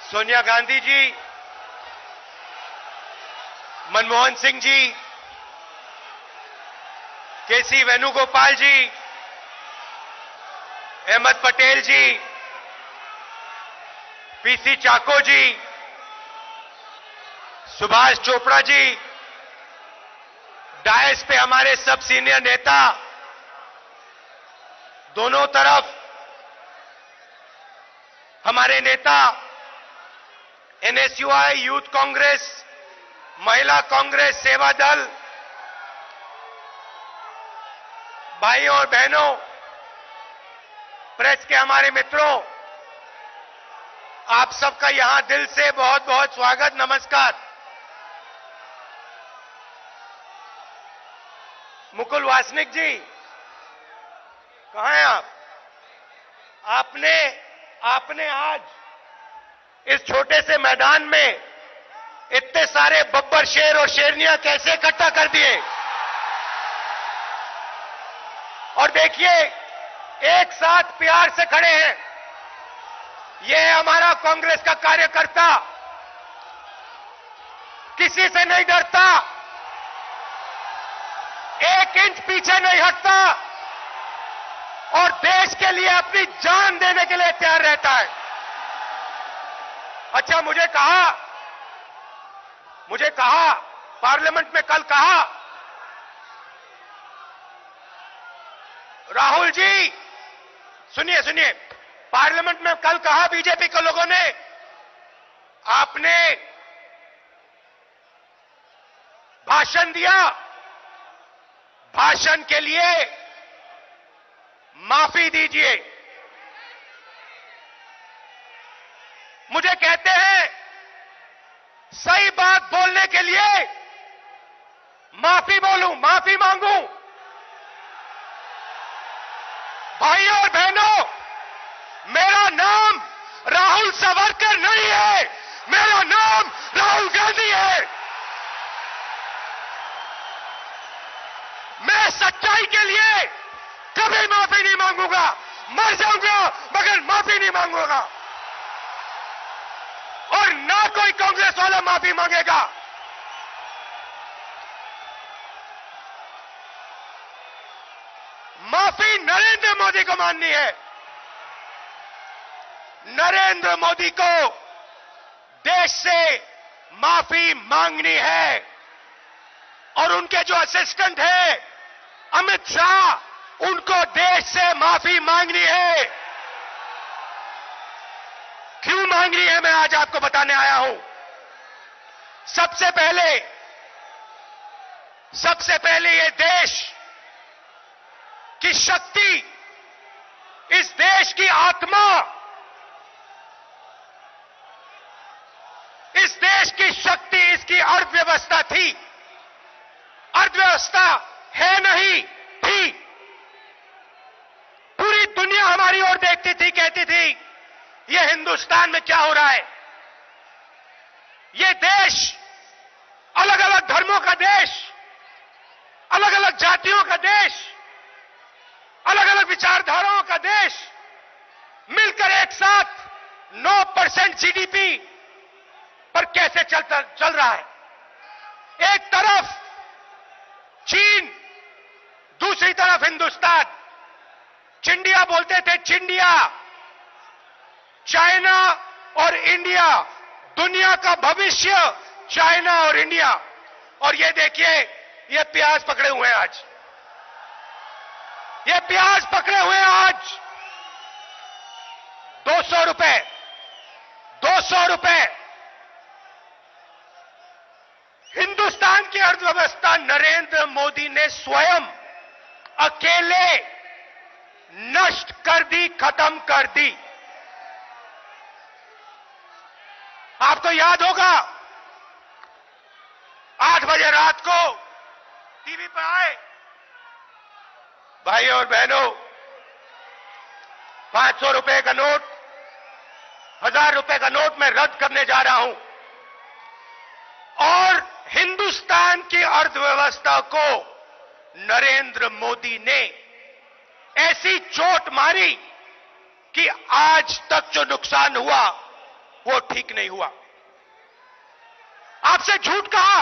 Sonia Gandhi ji, Manmohan Singh ji, KC Venugopal ji, Ahmed Patel ji, PC Chacko ji, Subhash Chopra ji, dais पे हमारे सब सीनियर नेता, दोनों तरफ हमारे नेता, एनएसयूआई, यूथ कांग्रेस, महिला कांग्रेस, सेवा दल, भाइयों और बहनों, प्रेस के हमारे मित्रों, आप सबका यहां दिल से बहुत बहुत स्वागत, नमस्कार। मुकुल वासनिक जी, कहां हैं आप? आपने आज इस छोटे से मैदान में इतने सारे बब्बर शेर और शेरनियां कैसे इकट्ठा कर दिए? और देखिए, एक साथ प्यार से खड़े हैं। ये है हमारा कांग्रेस का कार्यकर्ता, किसी से नहीं डरता, एक इंच पीछे नहीं हटता और देश के लिए अपनी जान देने के लिए तैयार रहता है। अच्छा, मुझे कहा पार्लियामेंट में कल कहा, राहुल जी सुनिए, पार्लियामेंट में कल कहा बीजेपी के लोगों ने, आपने भाषण दिया, भाषण के लिए माफी दीजिए। मुझे कहते हैं सही बात बोलने के लिए माफी बोलूं, माफी मांगूं। भाइयों और बहनों, मेरा नाम राहुल सावरकर नहीं है, मेरा नाम राहुल गांधी है। मैं सच्चाई के लिए कभी माफी नहीं मांगूंगा, मर जाऊंगा मगर माफी नहीं मांगूंगा, और ना कोई कांग्रेस वाला माफी मांगेगा। माफी नरेंद्र मोदी को माननी है। नरेंद्र मोदी को देश से माफी मांगनी है, और उनके जो असिस्टेंट है अमित शाह, उनको देश से माफी मांगनी है। क्यों मांगनी है, मैं आज आपको बताने आया हूं। सबसे पहले ये देश की शक्ति, इस देश की आत्मा, इस देश की शक्ति, इसकी अर्थव्यवस्था थी। अर्थव्यवस्था है नहीं, थी। पूरी दुनिया हमारी ओर देखती थी, कहती थी ये हिंदुस्तान में क्या हो रहा है। ये देश अलग अलग धर्मों का देश, अलग अलग जातियों का देश, अलग अलग विचारधाराओं का देश मिलकर एक साथ 9% जीडीपी पर कैसे चल रहा है। एक तरफ चीन, दूसरी तरफ हिंदुस्तान। चिंडिया बोलते थे, चिंडिया। चाइना और इंडिया, दुनिया का भविष्य चाइना और इंडिया। और ये देखिए, ये प्याज पकड़े हुए हैं आज, ये प्याज पकड़े हुए हैं आज 200 रुपए, 200 रुपए। हिंदुस्तान की अर्थव्यवस्था नरेंद्र मोदी ने स्वयं अकेले नष्ट कर दी, खत्म कर दी। आपको याद होगा, 8 बजे रात को टीवी पर आए, भाइयों और बहनों, 500 रुपए का नोट, 1000 रुपए का नोट मैं रद्द करने जा रहा हूं। और हिंदुस्तान की अर्थव्यवस्था को नरेंद्र मोदी ने ऐसी चोट मारी कि आज तक जो नुकसान हुआ वो ठीक नहीं हुआ। आपसे झूठ कहा,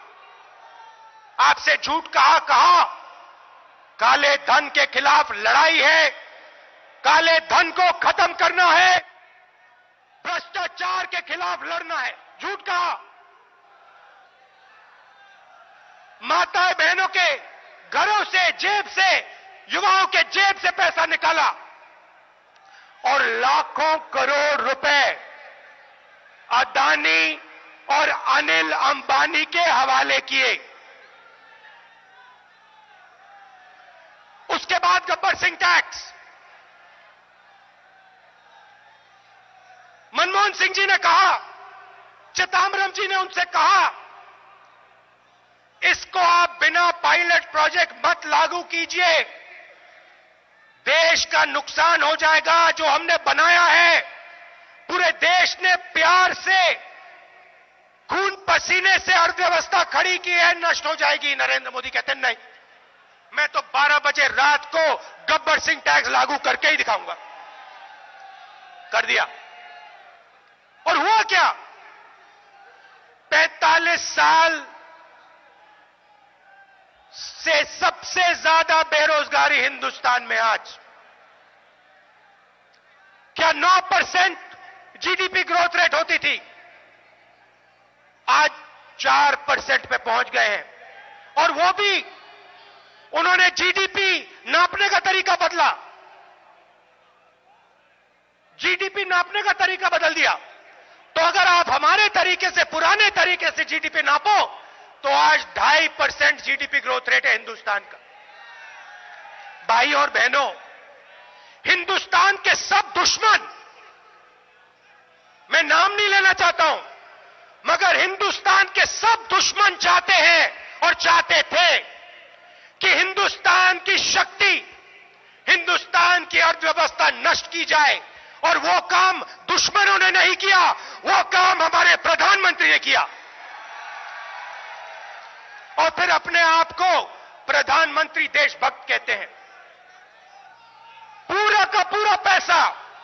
आपसे झूठ कहा काले धन के खिलाफ लड़ाई है, काले धन को खत्म करना है, भ्रष्टाचार के खिलाफ लड़ना है, झूठ कहा। माताएं बहनों के घरों से, जेब से, युवाओं के जेब से पैसा निकाला और लाखों करोड़ रुपए अदानी और अनिल अंबानी के हवाले किए। उसके बाद गब्बर सिंह टैक्स, मनमोहन सिंह जी ने कहा, चिदंबरम जी ने उनसे कहा, इसको आप बिना पायलट प्रोजेक्ट मत लागू कीजिए, देश का नुकसान हो जाएगा। जो हमने बनाया है, पूरे देश ने प्यार से, खून पसीने से अर्थव्यवस्था खड़ी की है, नष्ट हो जाएगी। नरेंद्र मोदी कहते नहीं, मैं तो 12 बजे रात को गब्बर सिंह टैक्स लागू करके ही दिखाऊंगा। कर दिया। और हुआ क्या? 45 साल से सबसे ज्यादा बेरोजगारी हिंदुस्तान में आज। क्या 9% जीडीपी ग्रोथ रेट होती थी? आज 4% पे पहुंच गए हैं। और वो भी उन्होंने जीडीपी नापने का तरीका बदला, जीडीपी नापने का तरीका बदल दिया। तो अगर आप हमारे तरीके से, पुराने तरीके से जीडीपी नापो तो आज 2.5% जीडीपी ग्रोथ रेट है हिंदुस्तान का। भाई और बहनों, हिंदुस्तान के सब दुश्मन, मैं नाम नहीं लेना चाहता हूं, मगर हिंदुस्तान के सब दुश्मन चाहते हैं और चाहते थे कि हिंदुस्तान की शक्ति, हिंदुस्तान की अर्थव्यवस्था नष्ट की जाए। और वो काम दुश्मनों ने नहीं किया, वो काम हमारे प्रधानमंत्री ने किया। और फिर अपने आप को प्रधानमंत्री देशभक्त कहते हैं। पूरा का पूरा पैसा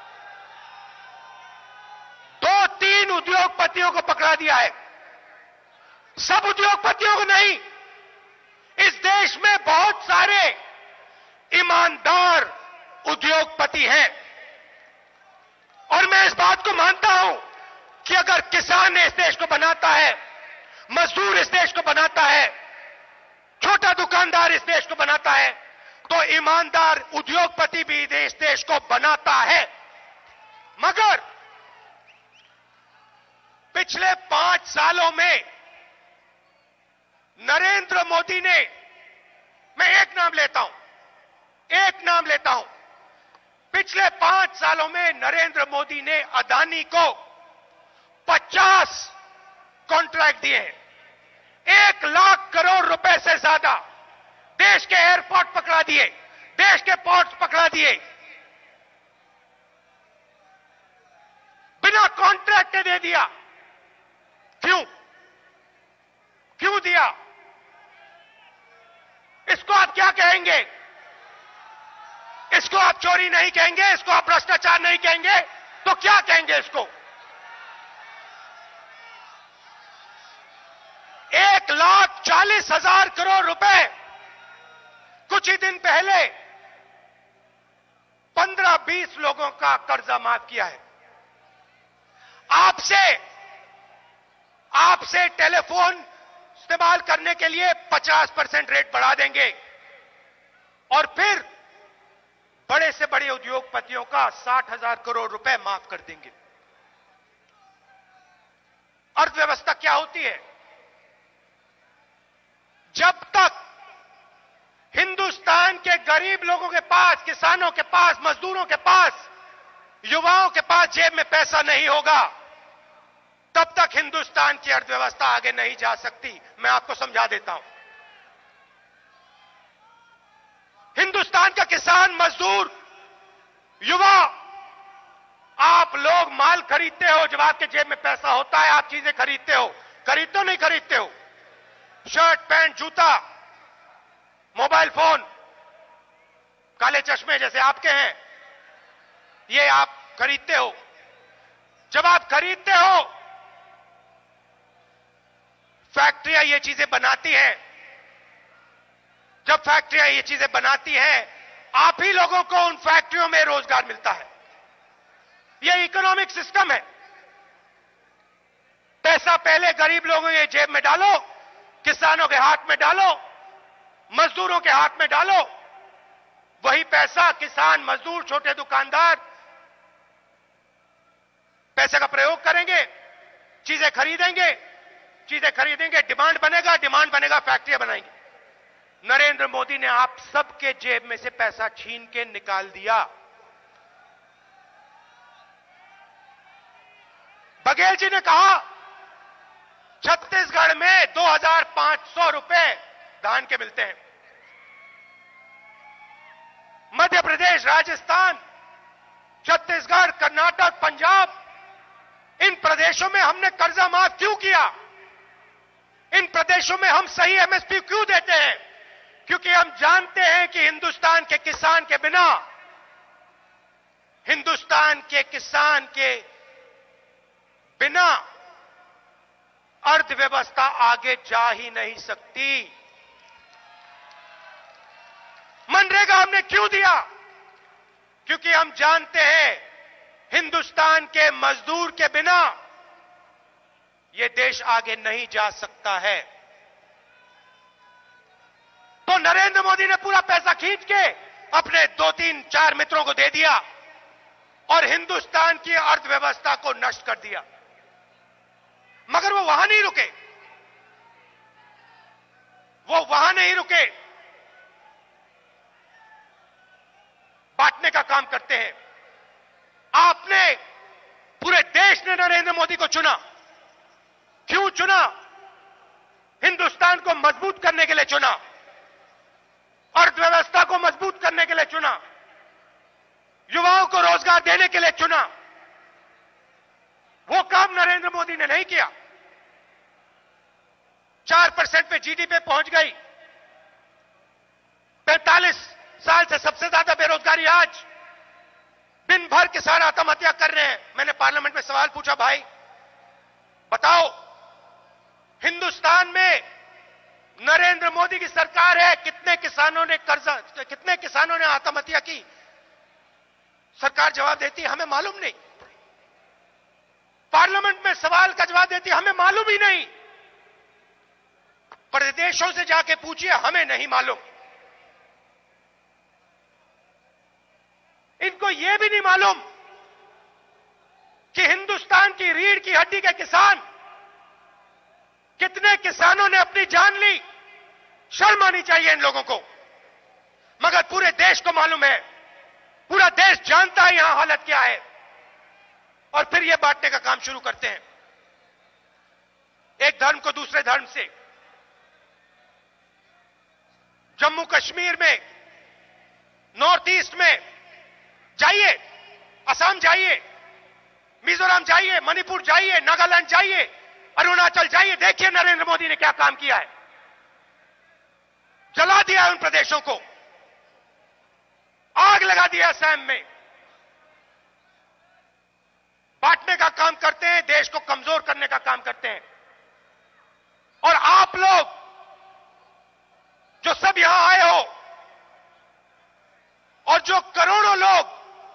2-3 उद्योगपतियों को पकड़ा दिया है। सब उद्योगपतियों को नहीं, इस देश में बहुत सारे ईमानदार उद्योगपति हैं। और मैं इस बात को मानता हूं कि अगर किसान इस देश को बनाता है, मजदूर इस देश को बनाता है, छोटा दुकानदार इस देश को बनाता है, तो ईमानदार उद्योगपति भी इस देश को बनाता है। मगर पिछले 5 सालों में नरेंद्र मोदी ने, मैं एक नाम लेता हूं, पिछले 5 सालों में नरेंद्र मोदी ने अदानी को 50 कॉन्ट्रैक्ट दिए हैं। 1 लाख करोड़ रुपए से ज्यादा देश के एयरपोर्ट पकड़ा दिए, देश के पोर्ट्स पकड़ा दिए, बिना कॉन्ट्रैक्ट के दे दिया। क्यों दिया? इसको आप क्या कहेंगे? इसको आप चोरी नहीं कहेंगे, इसको आप भ्रष्टाचार नहीं कहेंगे, तो क्या कहेंगे इसको? 1,40,000 करोड़ रुपए कुछ ही दिन पहले 15-20 लोगों का कर्जा माफ किया है। आपसे टेलीफोन इस्तेमाल करने के लिए 50% रेट बढ़ा देंगे और फिर बड़े से बड़े उद्योगपतियों का 60,000 करोड़ रुपए माफ कर देंगे। अर्थव्यवस्था क्या होती है? जब तक हिंदुस्तान के गरीब लोगों के पास, किसानों के पास, मजदूरों के पास, युवाओं के पास जेब में पैसा नहीं होगा, तब तक हिंदुस्तान की अर्थव्यवस्था आगे नहीं जा सकती। मैं आपको समझा देता हूं। हिंदुस्तान का किसान, मजदूर, युवा, आप लोग माल खरीदते हो जब आपके जेब में पैसा होता है, आप चीजें खरीदते हो। खरीदते हो नहीं खरीदते हो? शर्ट, पैंट, जूता, मोबाइल फोन, काले चश्मे जैसे आपके हैं, ये आप खरीदते हो। जब आप खरीदते हो, फैक्ट्रियां ये चीजें बनाती हैं, जब फैक्ट्रियां ये चीजें बनाती हैं, आप ही लोगों को उन फैक्ट्रियों में रोजगार मिलता है। यह इकोनॉमिक सिस्टम है। पैसा पहले गरीब लोगों के जेब में डालो, किसानों के हाथ में डालो, मजदूरों के हाथ में डालो। वही पैसा किसान, मजदूर, छोटे दुकानदार पैसे का प्रयोग करेंगे, चीजें खरीदेंगे, डिमांड बनेगा, फैक्ट्रियां बनाएंगे। नरेंद्र मोदी ने आप सबके जेब में से पैसा छीन के निकाल दिया। बघेल जी ने कहा छत्तीसगढ़ में 2,500 रुपए धान के मिलते हैं। मध्य प्रदेश, राजस्थान, छत्तीसगढ़, कर्नाटक, पंजाब, इन प्रदेशों में हमने कर्जा माफ क्यों किया? इन प्रदेशों में हम सही एमएसपी क्यों देते हैं? क्योंकि हम जानते हैं कि हिंदुस्तान के किसान के बिना, हिंदुस्तान के किसान के बिना अर्थव्यवस्था आगे जा ही नहीं सकती। मनरेगा हमने क्यों दिया? क्योंकि हम जानते हैं हिंदुस्तान के मजदूर के बिना यह देश आगे नहीं जा सकता है। तो नरेंद्र मोदी ने पूरा पैसा खींच के अपने 2-3-4 मित्रों को दे दिया और हिंदुस्तान की अर्थव्यवस्था को नष्ट कर दिया। मगर वो वहां नहीं रुके, बांटने का काम करते हैं। आपने, पूरे देश ने नरेंद्र मोदी को चुना। क्यों चुना? हिंदुस्तान को मजबूत करने के लिए चुना, अर्थव्यवस्था को मजबूत करने के लिए चुना, युवाओं को रोजगार देने के लिए चुना। वो काम नरेंद्र मोदी ने नहीं किया। 4% पे जीडीपी पहुंच गई। 45 साल से सबसे ज्यादा बेरोजगारी आज। दिन भर किसान आत्महत्या कर रहे हैं। मैंने पार्लियामेंट में सवाल पूछा, भाई बताओ, हिंदुस्तान में नरेंद्र मोदी की सरकार है, कितने किसानों ने आत्महत्या की? सरकार जवाब देती है, हमें मालूम नहीं। पार्लियामेंट में सवाल का जवाब देती है, हमें मालूम ही नहीं। प्रदेशों से जाके पूछिए, हमें नहीं मालूम। इनको यह भी नहीं मालूम कि हिंदुस्तान की रीढ़ की हड्डी के किसान, कितने किसानों ने अपनी जान ली। शर्म आनी चाहिए इन लोगों को। मगर पूरे देश को मालूम है, पूरा देश जानता है यहां हालत क्या है, और फिर यह बांटने का काम शुरू करते हैं, एक धर्म को दूसरे धर्म से। जम्मू कश्मीर में, नॉर्थ ईस्ट में जाइए, असम जाइए, मिजोरम जाइए, मणिपुर जाइए, नागालैंड जाइए, अरुणाचल जाइए, देखिए नरेंद्र मोदी ने क्या काम किया है। जला दिया उन प्रदेशों को, आग लगा दिया असम में। बांटने का काम करते हैं, देश को कमजोर करने का काम करते हैं। और आप लोग जो सब यहां आए हो, और जो करोड़ों लोग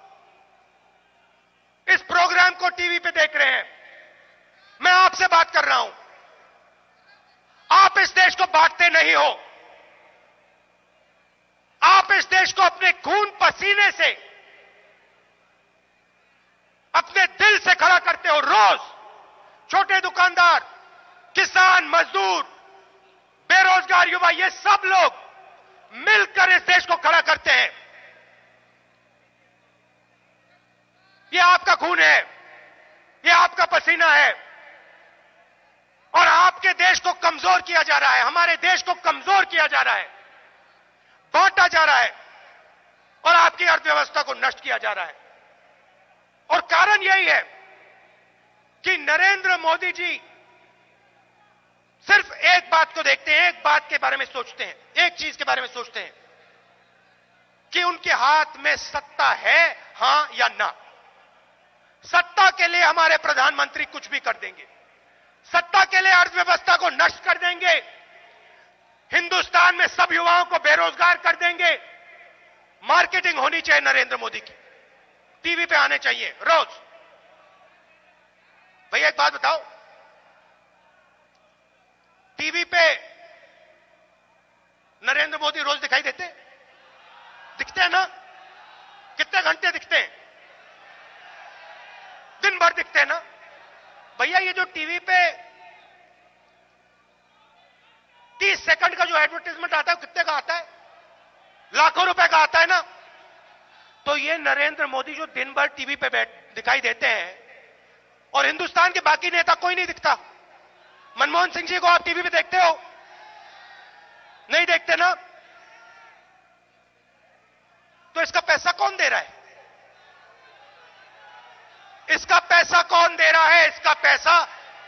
इस प्रोग्राम को टीवी पे देख रहे हैं, मैं आपसे बात कर रहा हूं। आप इस देश को बांटते नहीं हो। आप इस देश को अपने खून पसीने से, अपने दिल से खड़ा करते हो। रोज छोटे दुकानदार, किसान, मजदूर, बेरोजगार युवा, ये सब लोग मिलकर इस देश को खड़ा करते हैं। ये आपका खून है, ये आपका पसीना है, और आपके देश को कमजोर किया जा रहा है, हमारे देश को कमजोर किया जा रहा है, बांटा जा रहा है, और आपकी अर्थव्यवस्था को नष्ट किया जा रहा है। और कारण यही है कि नरेंद्र मोदी जी सिर्फ एक बात को देखते हैं, एक बात के बारे में सोचते हैं, एक चीज के बारे में सोचते हैं कि उनके हाथ में सत्ता है, हां या ना। सत्ता के लिए हमारे प्रधानमंत्री कुछ भी कर देंगे, सत्ता के लिए अर्थव्यवस्था को नष्ट कर देंगे, हिंदुस्तान में सब युवाओं को बेरोजगार कर देंगे। मार्केटिंग होनी चाहिए नरेंद्र मोदी की, टीवी पे आने चाहिए रोज। भैया एक बात बताओ, टीवी पे नरेंद्र मोदी रोज दिखाई दिखते हैं ना? कितने घंटे दिखते हैं? दिन भर दिखते हैं ना? भैया ये जो टीवी पे 30 सेकंड का जो एडवर्टाइजमेंट आता है कितने का आता है? लाखों रुपए का आता है ना? तो ये नरेंद्र मोदी जो दिन भर टीवी पे दिखाई देते हैं और हिंदुस्तान के बाकी नेता कोई नहीं दिखता। मनमोहन सिंह जी को आप टीवी पे देखते हो? नहीं देखते ना? तो इसका पैसा कौन दे रहा है? इसका पैसा कौन दे रहा है? इसका पैसा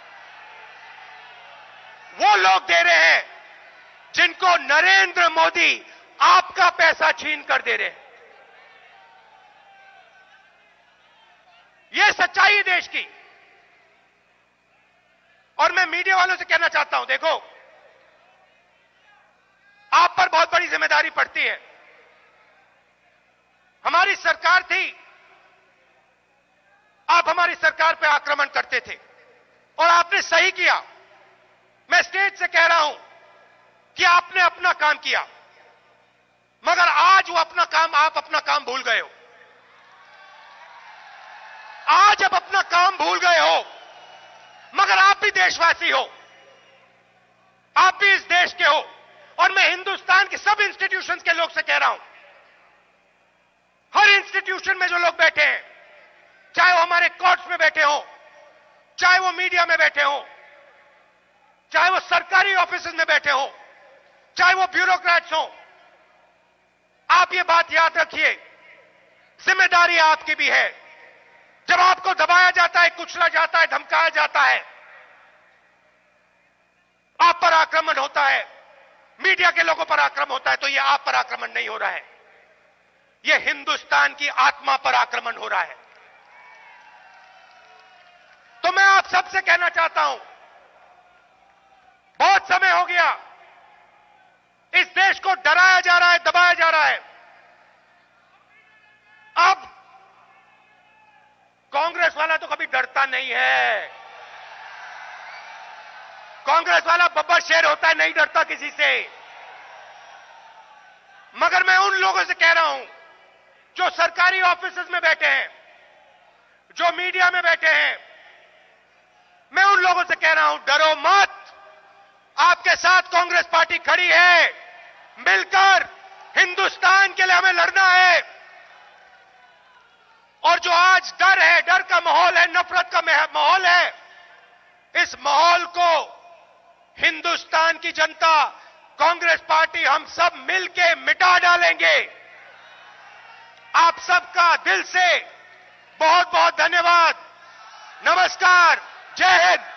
वो लोग दे रहे हैं जिनको नरेंद्र मोदी आपका पैसा छीन कर दे रहे हैं। यह सच्चाई है देश की। और मैं मीडिया वालों से कहना चाहता हूं, देखो आप पर बहुत बड़ी जिम्मेदारी पड़ती है। हमारी सरकार थी, आप हमारी सरकार पे आक्रमण करते थे और आपने सही किया। मैं स्टेज से कह रहा हूं कि आपने अपना काम किया, मगर आज वो आप अपना काम भूल गए हो। आज आप अपना काम भूल गए हो, मगर आप भी देशवासी हो, आप भी इस देश के हो। और मैं हिंदुस्तान के सब इंस्टीट्यूशंस के लोग से कह रहा हूं, हर इंस्टीट्यूशन में जो लोग बैठे हैं, चाहे वो हमारे कोर्ट्स में बैठे हो, चाहे वो मीडिया में बैठे हो, चाहे वो सरकारी ऑफिसेज में बैठे हो, चाहे वो ब्यूरोक्रेट्स हो, आप ये बात याद रखिए, जिम्मेदारी आपकी भी है। जब आपको दबाया जाता है, कुचला जाता है, धमकाया जाता है, आप पर आक्रमण होता है, मीडिया के लोगों पर आक्रमण होता है, तो यह आप पर आक्रमण नहीं हो रहा है, यह हिंदुस्तान की आत्मा पर आक्रमण हो रहा है। तो मैं आप सबसे कहना चाहता हूं, बहुत समय हो गया इस देश को डराया जा रहा है, दबाया जा रहा है। अब कांग्रेस वाला तो कभी डरता नहीं है। कांग्रेस वाला बब्बर शेर होता है, नहीं डरता किसी से। मगर मैं उन लोगों से कह रहा हूं जो सरकारी ऑफिसेज में बैठे हैं, जो मीडिया में बैठे हैं, मैं उन लोगों से कह रहा हूं, डरो मत। आपके साथ कांग्रेस पार्टी खड़ी है, मिलकर हिंदुस्तान के लिए हमें लड़ना है। और जो आज डर है, डर का माहौल है, नफरत का माहौल है, इस माहौल को हिंदुस्तान की जनता, कांग्रेस पार्टी, हम सब मिलके मिटा डालेंगे। आप सबका दिल से बहुत बहुत धन्यवाद। नमस्कार, जय हिंद।